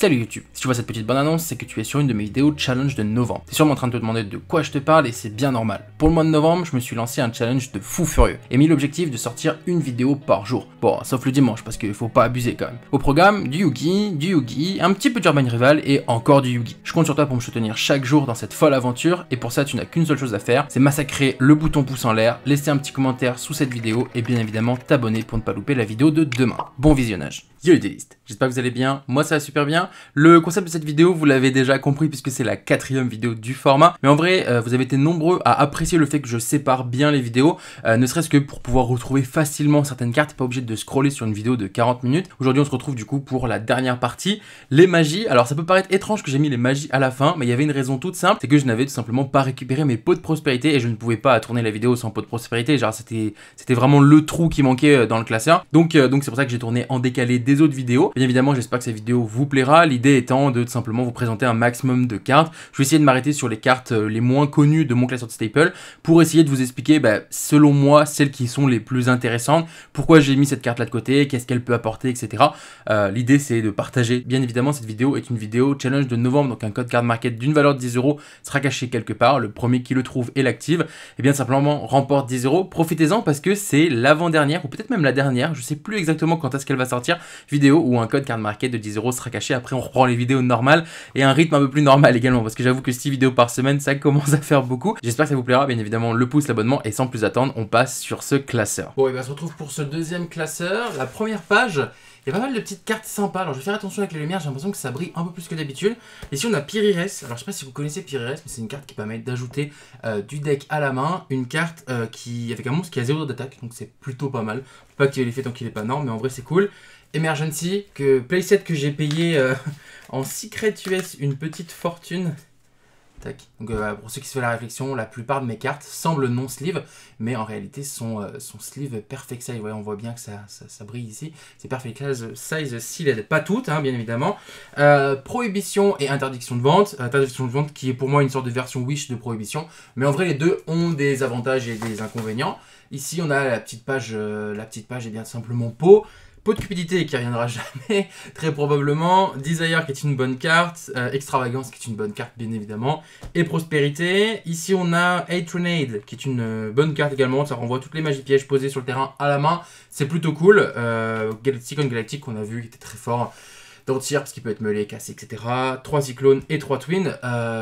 Salut YouTube, si tu vois cette petite bonne annonce, c'est que tu es sur une de mes vidéos challenge de novembre. T'es sûrement en train de te demander de quoi je te parle et c'est bien normal. Pour le mois de novembre, je me suis lancé un challenge de fou furieux et mis l'objectif de sortir une vidéo par jour. Bon, sauf le dimanche parce qu'il faut pas abuser quand même. Au programme, du Yugi, un petit peu d'Urban Rival et encore du Yugi. Je compte sur toi pour me soutenir chaque jour dans cette folle aventure et pour ça tu n'as qu'une seule chose à faire, c'est massacrer le bouton pouce en l'air, laisser un petit commentaire sous cette vidéo et bien évidemment t'abonner pour ne pas louper la vidéo de demain. Bon visionnage. Yo les délistes, j'espère que vous allez bien, moi ça va super bien. Le concept de cette vidéo, vous l'avez déjà compris puisque c'est la 4e vidéo du format. Mais en vrai, vous avez été nombreux à apprécier le fait que je sépare bien les vidéos, ne serait-ce que pour pouvoir retrouver facilement certaines cartes, pas obligé de scroller sur une vidéo de 40 minutes. Aujourd'hui, on se retrouve du coup pour la dernière partie, les magies. Alors ça peut paraître étrange que j'ai mis les magies à la fin, mais il y avait une raison toute simple, c'est que je n'avais tout simplement pas récupéré mes pots de prospérité et je ne pouvais pas tourner la vidéo sans pots de prospérité. Genre c'était vraiment le trou qui manquait dans le classeur. Donc c'est pour ça que j'ai tourné en décalé des autres vidéos. Bien évidemment, j'espère que cette vidéo vous plaira. L'idée étant de tout simplement vous présenter un maximum de cartes. Je vais essayer de m'arrêter sur les cartes les moins connues de mon classeur de Staple pour essayer de vous expliquer, selon moi, celles qui sont les plus intéressantes. Pourquoi j'ai mis cette carte là de côté, qu'est-ce qu'elle peut apporter, etc. L'idée c'est de partager. Bien évidemment, cette vidéo est une vidéo challenge de novembre, donc un code card market d'une valeur de 10 € sera caché quelque part. Le premier qui le trouve et l'active, et bien simplement remporte 10 €. Profitez-en parce que c'est l'avant-dernière ou peut-être même la dernière, je sais plus exactement quand est-ce qu'elle va sortir, vidéo où un code card market de 10 € sera caché. Après on reprend les vidéos normales et un rythme un peu plus normal également parce que j'avoue que 6 vidéos par semaine ça commence à faire beaucoup. J'espère que ça vous plaira, bien évidemment le pouce, l'abonnement et sans plus attendre on passe sur ce classeur. Bon et bien on se retrouve pour ce deuxième classeur. La première page, il y a pas mal de petites cartes sympas. Alors je vais faire attention avec les lumières, j'ai l'impression que ça brille un peu plus que d'habitude. Ici on a Pirires. Alors je sais pas si vous connaissez Pirires, mais c'est une carte qui permet d'ajouter du deck à la main. Une carte avec un monstre qui a 0 d'attaque, donc c'est plutôt pas mal. Faut pas activer l'effet tant qu'il est pas norme, mais en vrai c'est cool. Emergency, playset que j'ai payé en Secret US une petite fortune. Tac. Donc pour ceux qui se font la réflexion, la plupart de mes cartes semblent non sleeve, mais en réalité sont sleeve perfect size. Ouais, on voit bien que ça brille ici. C'est perfect size sealed, pas toutes, hein, bien évidemment. Prohibition et interdiction de vente. Interdiction de vente qui est pour moi une sorte de version Wish de prohibition, mais en vrai les deux ont des avantages et des inconvénients. Ici on a la petite page est bien simplement pot. Pot de cupidité qui reviendra jamais, très probablement. Desire qui est une bonne carte. Extravagance qui est une bonne carte, bien évidemment. Et prospérité. Ici, on a Hatronade qui est une bonne carte également. Ça renvoie toutes les magies pièges posées sur le terrain à la main. C'est plutôt cool. Cyclone Galactique qu'on a vu qui était très fort. Dans le tir parce qu'il peut être meulé, cassé, etc. 3 cyclones et 3 twins.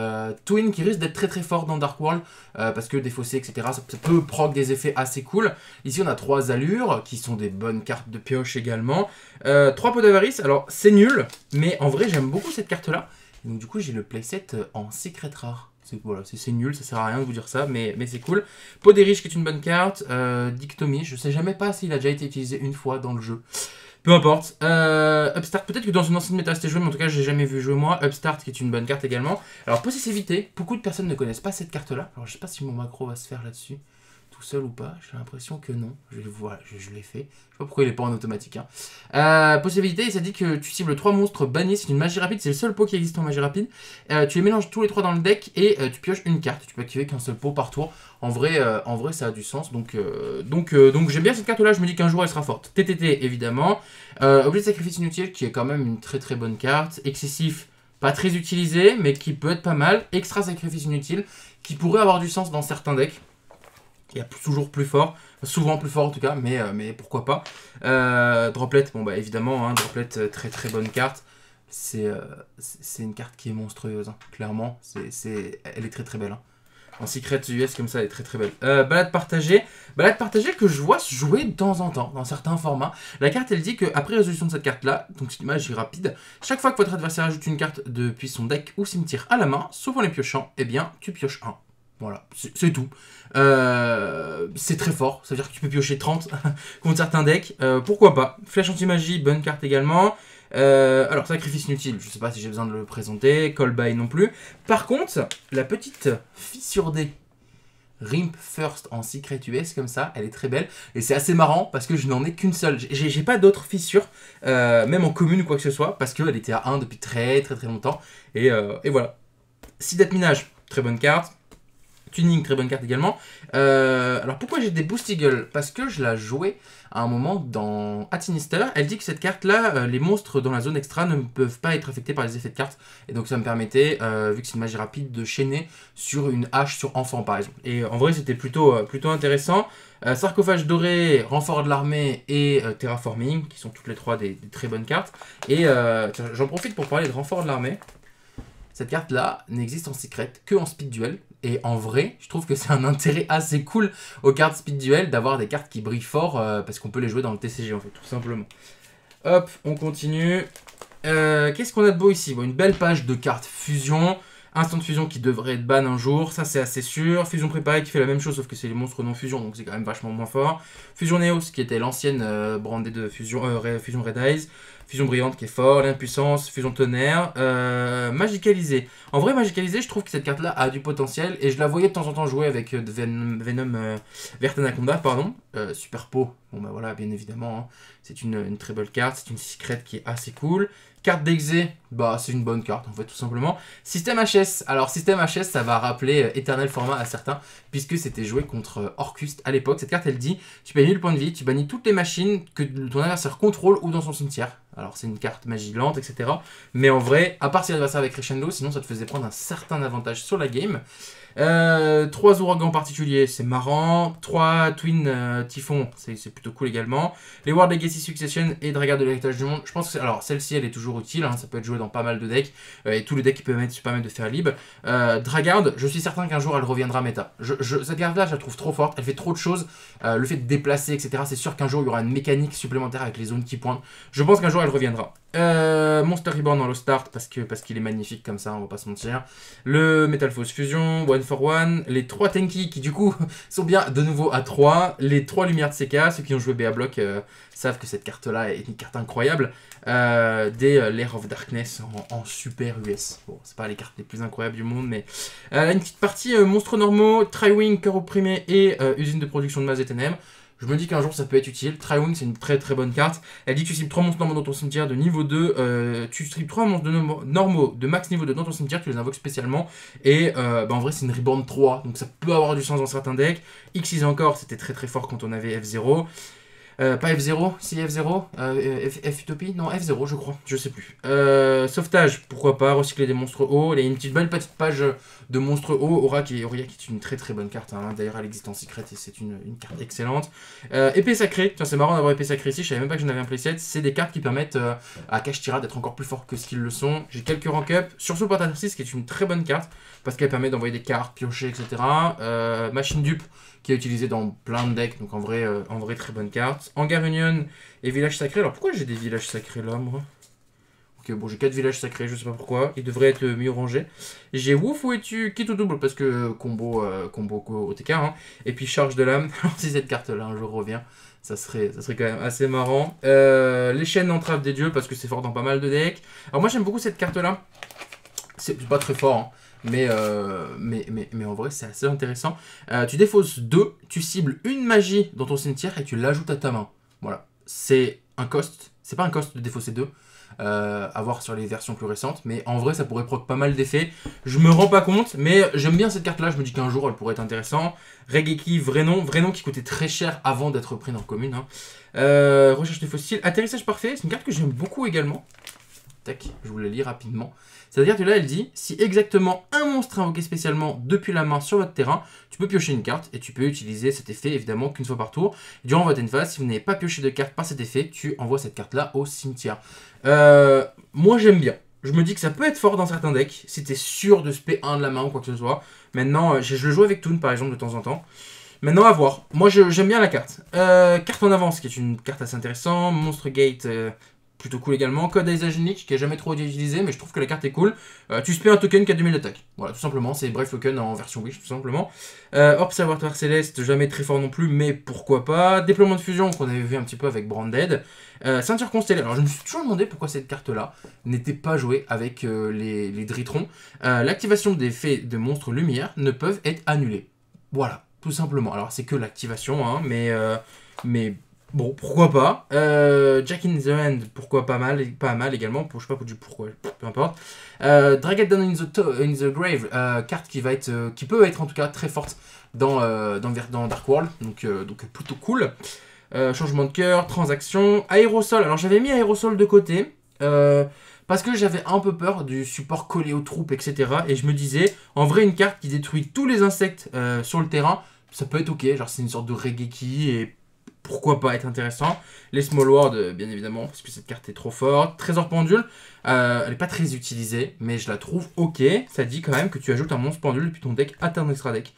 Twin qui risque d'être très très fort dans Dark World parce que défausser, etc. Ça peut proc des effets assez cool. Ici on a 3 allures qui sont des bonnes cartes de pioche également. 3 pots d'avarice, alors c'est nul, mais en vrai j'aime beaucoup cette carte là. Donc du coup j'ai le playset en secret rare. Voilà, c'est nul, ça sert à rien de vous dire ça, mais c'est cool. Pot des riches qui est une bonne carte. Dictomie, je sais jamais pas s'il a déjà été utilisé une fois dans le jeu. Peu importe. Upstart, peut-être que dans une ancienne méta c'était joué, mais en tout cas, j'ai jamais vu jouer moi. Upstart, qui est une bonne carte également. Alors, possessivité, beaucoup de personnes ne connaissent pas cette carte-là. Alors, je sais pas si mon macro va se faire là-dessus, tout seul ou pas. J'ai l'impression que non. Voilà, je l'ai fait. Je sais pas pourquoi il est pas en automatique. Hein. Possibilité, ça dit que tu cibles 3 monstres bannis. C'est une magie rapide, c'est le seul pot qui existe en magie rapide. Tu les mélanges tous les 3 dans le deck et tu pioches une carte. Tu peux activer qu'un seul pot par tour. En vrai, ça a du sens. Donc j'aime bien cette carte-là. Je me dis qu'un jour, elle sera forte. TTT, évidemment. Objet de sacrifice inutile, qui est quand même une très très bonne carte. Excessif, pas très utilisé, mais qui peut être pas mal. Extra sacrifice inutile, qui pourrait avoir du sens dans certains decks. Il y a toujours plus fort, souvent plus fort en tout cas, mais pourquoi pas. Droplet, bon bah évidemment, hein, Droplet, très très bonne carte. C'est une carte qui est monstrueuse, hein, clairement. Elle est très très belle. Hein. En Secret US comme ça, elle est très très belle. Balade partagée que je vois se jouer de temps en temps dans certains formats. La carte elle dit qu'après résolution de cette carte là, donc c'est une magie rapide, chaque fois que votre adversaire ajoute une carte depuis son deck ou cimetière à la main, sauf en les piochant, eh bien tu pioches 1. Voilà, c'est tout. C'est très fort, ça veut dire que tu peux piocher 30 contre certains decks. Pourquoi pas. Flèche anti-magie, bonne carte également. Alors, sacrifice inutile, je sais pas si j'ai besoin de le présenter. Call by non plus. Par contre, la petite fissure D, Rimp First en Secret US comme ça, elle est très belle. Et c'est assez marrant parce que je n'en ai qu'une seule. J'ai pas d'autres fissures, même en commune ou quoi que ce soit, parce qu'elle était à 1 depuis très très très longtemps. Et voilà. Sidat Minage, très bonne carte. Tuning, très bonne carte également. Alors pourquoi j'ai des Boost Eagle? Parce que je la jouais à un moment dans Sinister. Elle dit que cette carte-là, les monstres dans la zone extra ne peuvent pas être affectés par les effets de carte. Et donc ça me permettait, vu que c'est une magie rapide, de chaîner sur une hache sur enfant par exemple. Et en vrai c'était plutôt intéressant. Sarcophage doré, renfort de l'armée et terraforming, qui sont toutes les trois des très bonnes cartes. Et j'en profite pour parler de renfort de l'armée. Cette carte-là n'existe en secret que en speed duel. Et en vrai, je trouve que c'est un intérêt assez cool aux cartes speed duel d'avoir des cartes qui brillent fort parce qu'on peut les jouer dans le TCG en fait, tout simplement. Hop, on continue. Qu'est-ce qu'on a de beau ici? Bon, une belle page de cartes fusion. Instant de fusion qui devrait être ban un jour, ça c'est assez sûr. Fusion préparée qui fait la même chose sauf que c'est les monstres non fusion, donc c'est quand même vachement moins fort. Fusion Neos qui était l'ancienne brandée de fusion, fusion Red Eyes. Fusion brillante qui est fort, l'impuissance, fusion tonnerre, magicalisé. En vrai, magicalisé, je trouve que cette carte-là a du potentiel et je la voyais de temps en temps jouer avec Venom Vert Anaconda, pardon. Super pot, bon bah voilà, bien évidemment, hein. C'est une très belle carte, c'est une secrète qui est assez cool. Carte d'exé, bah c'est une bonne carte en fait tout simplement. Système HS, alors système HS ça va rappeler éternel format à certains puisque c'était joué contre Orcust à l'époque. Cette carte elle dit tu bannis le point de vie, tu bannis toutes les machines que ton adversaire contrôle ou dans son cimetière. Alors c'est une carte magie lente etc. Mais en vrai, à part si l'adversaire avait Crescendo, sinon ça te faisait prendre un certain avantage sur la game. 3 ouragans particuliers, c'est marrant. 3 Twin Typhon, c'est plutôt cool également. Les War Legacy Succession et Dragar de l'héritage du monde. Je pense que alors celle-ci elle est toujours utile, hein, ça peut être joué dans pas mal de decks. Et tous les decks qui peuvent se permettre de faire libre. Dragard, je suis certain qu'un jour elle reviendra méta. Cette carte-là, je la trouve trop forte, elle fait trop de choses. Le fait de déplacer, etc. C'est sûr qu'un jour il y aura une mécanique supplémentaire avec les zones qui pointent. Je pense qu'un jour elle reviendra. Monster Reborn dans le start parce qu'il est magnifique comme ça, on va pas se mentir. Le Metal Force Fusion, One for One, les 3 Tenki qui du coup sont bien de nouveau à 3, les 3 lumières de CK, ceux qui ont joué BA Block savent que cette carte là est une carte incroyable. Des Lair of Darkness en super US. Bon, c'est pas les cartes les plus incroyables du monde, mais une petite partie monstres normaux, Tri-Wing, cœur opprimé et usine de production de masse et ténèbres. Je me dis qu'un jour ça peut être utile. Tri-Wing c'est une très très bonne carte. Elle dit que tu cibles 3 monstres normaux dans ton cimetière de niveau 2. Tu cibles 3 monstres normaux de max niveau 2 dans ton cimetière, tu les invoques spécialement. Et en vrai c'est une Reborn 3, donc ça peut avoir du sens dans certains decks. X6 encore, c'était très très fort quand on avait F0. Pas F0, si F0, F Utopie, non F0 je crois, je sais plus. Sauvetage, pourquoi pas, recycler des monstres hauts, il y a une petite page de monstres hauts, Auria qui est une très très bonne carte, hein. D'ailleurs elle existe en secret et c'est une carte excellente. Épée sacrée, c'est marrant d'avoir épée sacrée ici, je savais même pas que j'en avais un playset, c'est des cartes qui permettent à Kashtira d'être encore plus fort que ce qu'ils le sont. J'ai quelques rank up, Sursaut Portatrice qui est une très bonne carte, parce qu'elle permet d'envoyer des cartes, piocher, etc. Machine dupe, qui est utilisé dans plein de decks, donc en vrai très bonne carte. Hangar Union et Village Sacré. Alors pourquoi j'ai des villages sacrés là, moi? Ok, bon, j'ai 4 villages sacrés, je sais pas pourquoi. Ils devraient être mieux rangés. J'ai Wouf ou es-tu quitte au double, parce que combo OTK, hein. Et puis Charge de l'âme. Alors si cette carte là un jour revient, ça serait quand même assez marrant. Les chaînes d'entrave des dieux, parce que c'est fort dans pas mal de decks. Alors moi j'aime beaucoup cette carte là. C'est pas très fort, hein. Mais en vrai, c'est assez intéressant. Tu défausses 2, tu cibles une magie dans ton cimetière et tu l'ajoutes à ta main. Voilà. C'est un cost. C'est pas un cost de défausser 2. À voir sur les versions plus récentes. Mais en vrai, ça pourrait proc pas mal d'effets. Je me rends pas compte, mais j'aime bien cette carte-là. Je me dis qu'un jour, elle pourrait être intéressante. Regeki, vrai nom qui coûtait très cher avant d'être pris dans commune, hein. Recherche de fossiles. Atterrissage parfait, c'est une carte que j'aime beaucoup également. Tac, je vous la lis rapidement. C'est-à-dire que là, elle dit, si exactement un monstre invoqué spécialement depuis la main sur votre terrain, tu peux piocher une carte et tu peux utiliser cet effet évidemment qu'une fois par tour. Durant votre end phase, si vous n'avez pas pioché de carte par cet effet, tu envoies cette carte-là au cimetière. Moi, j'aime bien. Je me dis que ça peut être fort dans certains decks, si t'es sûr de spé 1 de la main ou quoi que ce soit. Maintenant, je le joue avec Toon par exemple de temps en temps. Maintenant, à voir. Moi, j'aime bien la carte. Carte en avance, qui est une carte assez intéressante. Monstre Gate... plutôt cool également. Code Aizagenic qui est jamais trop utilisé, mais je trouve que la carte est cool. Tu spé un token qui a 2000 d'attaque. Voilà, tout simplement. C'est Brave Token en version Wish, tout simplement. Observatoire Céleste, jamais très fort non plus, mais pourquoi pas. Déploiement de fusion qu'on avait vu un petit peu avec Branded. Ceinture Constellée. Alors, je me suis toujours demandé pourquoi cette carte-là n'était pas jouée avec les Dritrons. L'activation des faits de monstres lumière ne peuvent être annulées. Voilà, tout simplement. Alors, c'est que l'activation, hein, mais Bon, pourquoi pas. Jack in the Hand, pourquoi pas mal également. Je sais pas du pourquoi, peu importe. Drag It Down in the Grave, carte qui peut être en tout cas très forte dans Dark World, donc plutôt cool. Changement de cœur, transaction, aérosol. Alors j'avais mis aérosol de côté. Parce que j'avais un peu peur du support collé aux troupes, etc. Et je me disais, en vrai, une carte qui détruit tous les insectes sur le terrain, ça peut être ok. Genre, c'est une sorte de Regeki et pourquoi pas être intéressant. Les Small World, bien évidemment, parce que cette carte est trop forte. Trésor pendule, elle n'est pas très utilisée, mais je la trouve ok. Ça dit quand même que tu ajoutes un monstre pendule depuis ton deck à ton extra deck.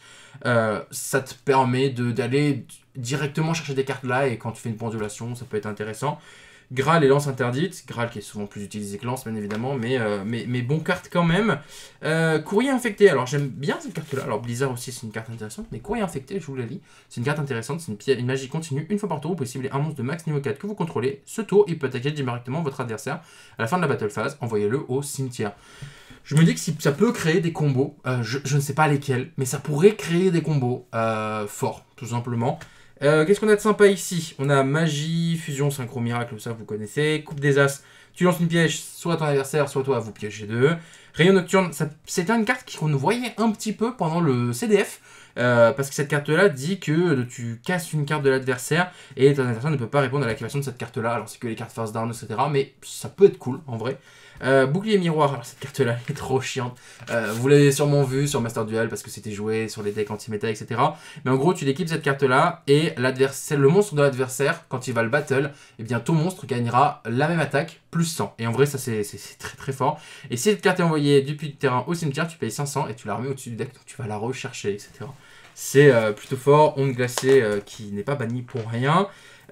Ça te permet d'aller directement chercher des cartes là, et quand tu fais une pendulation, ça peut être intéressant. Graal et lance interdite, Graal qui est souvent plus utilisé que lance bien évidemment, mais bon carte quand même. Courrier infecté, alors j'aime bien cette carte là, alors Blizzard aussi c'est une carte intéressante, mais courrier infecté, je vous la lis, c'est une carte intéressante, c'est une magie continue, une fois par tour, vous pouvez cibler un monstre de max niveau 4 que vous contrôlez, ce tour il peut attaquer directement votre adversaire, à la fin de la battle phase, envoyez-le au cimetière. Je me dis que ça peut créer des combos, je ne sais pas lesquels, mais ça pourrait créer des combos forts, tout simplement. Qu'est-ce qu'on a de sympa ici? On a magie, fusion, synchro, miracle, ça vous connaissez. Coupe des as, tu lances une piège, soit ton adversaire, soit toi, vous piégez deux. Rayon nocturne, c'était une carte qu'on voyait un petit peu pendant le CDF. Parce que cette carte-là dit que tu casses une carte de l'adversaire et ton adversaire ne peut pas répondre à l'activation de cette carte-là. Alors c'est que les cartes face down, etc. Mais ça peut être cool en vrai. Bouclier miroir, alors cette carte-là est trop chiante. Vous l'avez sûrement vu sur Master Duel parce que c'était joué sur les decks anti-méta, etc. Mais en gros, tu l'équipes cette carte-là et le monstre de l'adversaire, quand il va le battle, eh bien ton monstre gagnera la même attaque plus 100. Et en vrai, ça c'est très très fort. Et si cette carte est envoyée depuis le terrain au cimetière, tu payes 500 et tu la remets au-dessus du deck, donc tu vas la rechercher, etc. C'est plutôt fort. Onde glacée qui n'est pas bannie pour rien.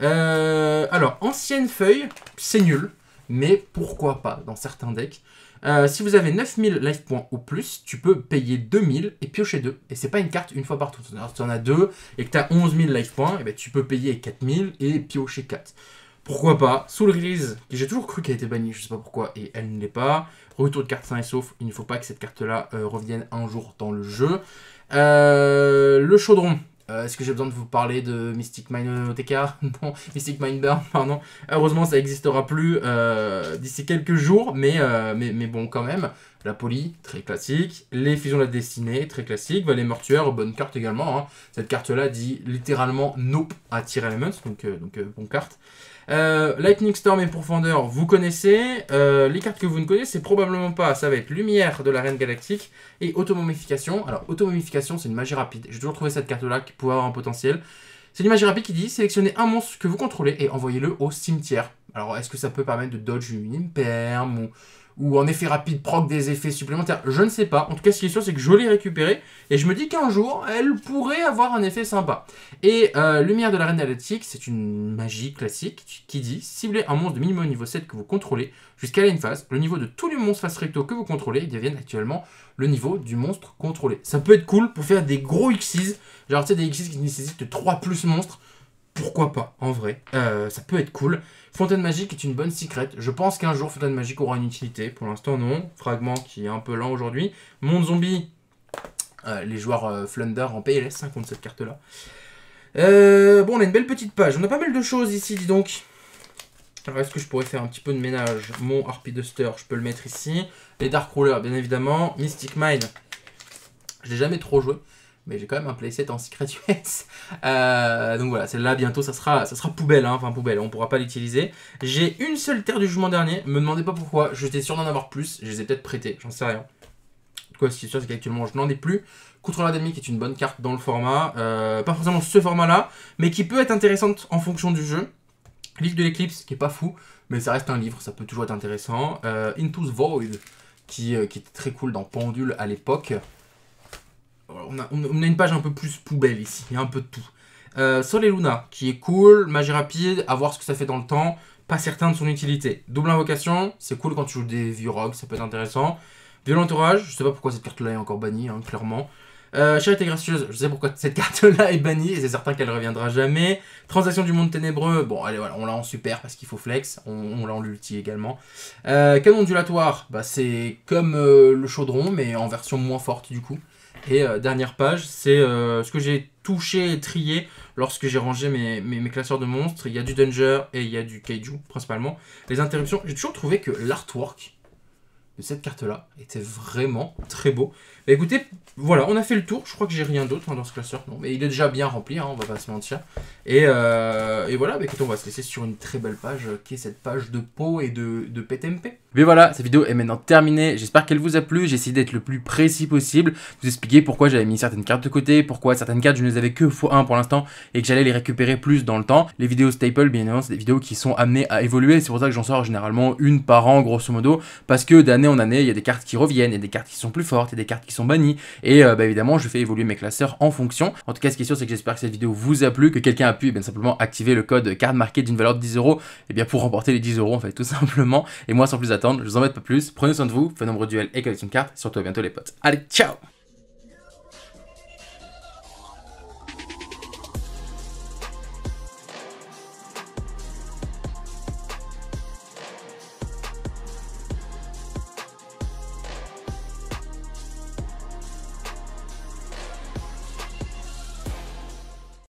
Alors, ancienne feuille, c'est nul. Mais pourquoi pas dans certains decks. Si vous avez 9000 life points ou plus, tu peux payer 2000 et piocher 2. Et c'est pas une carte une fois par tour. Si tu en as 2 et que tu as 11 000 life points, et ben tu peux payer 4000 et piocher 4. Pourquoi pas. Soul Release, qui j'ai toujours cru qu'elle était bannie, je sais pas pourquoi, et elle ne l'est pas. Retour de carte sain et sauf, il ne faut pas que cette carte-là revienne un jour dans le jeu. Le chaudron. Est-ce que j'ai besoin de vous parler de Mystic Mine TK? Non, Mystic Mine Burn, pardon. Heureusement, ça n'existera plus d'ici quelques jours, mais bon, quand même. La poly, très classique. Les fusions de la destinée, très classique. Valet mortuaire, bonne carte également. Hein. Cette carte-là dit littéralement nope à Tier Elements, donc bonne carte. Lightning Storm et Profondeur, vous connaissez. Les cartes que vous ne connaissez probablement pas, ça va être Lumière de la Reine Galactique et Automomification. Alors, Automomification, c'est une magie rapide. J'ai toujours trouvé cette carte-là qui pouvait avoir un potentiel. C'est une magie rapide qui dit sélectionnez un monstre que vous contrôlez et envoyez-le au cimetière. Alors, est-ce que ça peut permettre de dodge une imperme ou en effet rapide proc des effets supplémentaires? Je ne sais pas. En tout cas, ce qui est sûr, c'est que je l'ai récupérée et je me dis qu'un jour, elle pourrait avoir un effet sympa. Et Lumière de la Reine Galactique, c'est une magie classique qui dit ciblez un monstre de minimum niveau 7 que vous contrôlez jusqu'à la phase. Le niveau de tous les monstres face recto que vous contrôlez deviennent actuellement le niveau du monstre contrôlé. Ça peut être cool pour faire des gros Xyz, genre tu sais, des Xyz qui nécessitent 3 plus monstres. Pourquoi pas, en vrai. Ça peut être cool. Fontaine Magique est une bonne secret. Je pense qu'un jour, Fontaine Magique aura une utilité. Pour l'instant, non. Fragment qui est un peu lent aujourd'hui. Monde Zombie. Les joueurs Flunder en PLS hein, contre cette carte-là. Bon, on a une belle petite page. On a pas mal de choses ici, dis donc. Alors, est-ce que je pourrais faire un petit peu de ménage? Mon Harpy Duster, je peux le mettre ici. Les Dark Rollers, bien évidemment. Mystic Mine. Je l'ai jamais trop joué. Mais j'ai quand même un playset en Secret US. Donc voilà, celle-là, bientôt, ça sera poubelle. Hein, enfin, poubelle, on pourra pas l'utiliser. J'ai une seule Terre du Jugement dernier. Me demandez pas pourquoi. J'étais sûr d'en avoir plus. Je les ai peut-être prêtés. J'en sais rien. En tout cas, ce qui est sûr, c'est qu'actuellement, je n'en ai plus. Contrôleur d'ennemis, qui est une bonne carte dans le format. Pas forcément ce format-là, mais qui peut être intéressante en fonction du jeu. Livre de l'éclipse, qui est pas fou, mais ça reste un livre. Ça peut toujours être intéressant. Into the Void, qui était très cool dans Pendule à l'époque. On a une page un peu plus poubelle ici, il y a un peu de tout. Sol et Luna, qui est cool, magie rapide, à voir ce que ça fait dans le temps, pas certain de son utilité. Double invocation, c'est cool quand tu joues des vieux rogues, ça peut être intéressant. Violent entourage, je sais pas pourquoi cette carte-là est encore bannie, hein, clairement. Charité gracieuse, je sais pourquoi cette carte-là est bannie, et c'est certain qu'elle reviendra jamais. Transaction du monde ténébreux, bon allez voilà, on l'a en super parce qu'il faut flex, on l'a en ulti également. Canon ondulatoire, bah, c'est comme le chaudron, mais en version moins forte du coup. Et dernière page, c'est ce que j'ai touché et trié lorsque j'ai rangé mes classeurs de monstres. Il y a du Danger et il y a du Kaiju principalement. Les interruptions, j'ai toujours trouvé que l'artwork de cette carte-là était vraiment très beau. Bah, écoutez, voilà, on a fait le tour. Je crois que j'ai rien d'autre dans ce classeur. Non, mais il est déjà bien rempli, on va pas se mentir. Et voilà, bah, écoutez, on va se laisser sur une très belle page qui est cette page de peau et de PTMP. Mais voilà, cette vidéo est maintenant terminée, j'espère qu'elle vous a plu, j'ai essayé d'être le plus précis possible, vous expliquer pourquoi j'avais mis certaines cartes de côté, pourquoi certaines cartes je ne les avais que x1 pour l'instant et que j'allais les récupérer plus dans le temps. Les vidéos staple, bien évidemment, c'est des vidéos qui sont amenées à évoluer, c'est pour ça que j'en sors généralement une par an grosso modo, parce que d'année en année, il y a des cartes qui reviennent, il y a des cartes qui sont plus fortes, il y a des cartes qui sont bannies, et bah, évidemment, je fais évoluer mes classeurs en fonction. En tout cas, ce qui est sûr, c'est que j'espère que cette vidéo vous a plu, que quelqu'un a pu bien simplement activer le code carte marquée d'une valeur de 10 € et bien pour remporter les 10 € en fait, tout simplement. Et moi, sans plus attendre, je vous embête pas plus. Prenez soin de vous, faites nombreux duels et collection de cartes. Surtout à bientôt les potes. Allez, ciao!